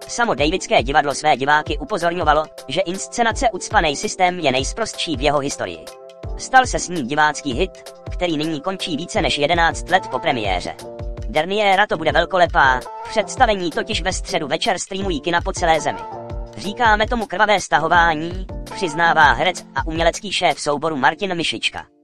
Samo Davidské divadlo své diváky upozorňovalo, že inscenace Ucpanej systém je nejsprostší v jeho historii. Stal se s ní divácký hit, který nyní končí více než 11 let po premiéře. Derniéra to bude velkolepá, představení totiž ve středu večer streamují kina po celé zemi. Říkáme tomu krvavé stahování, přiznává herec a umělecký šéf souboru Martin Mišička.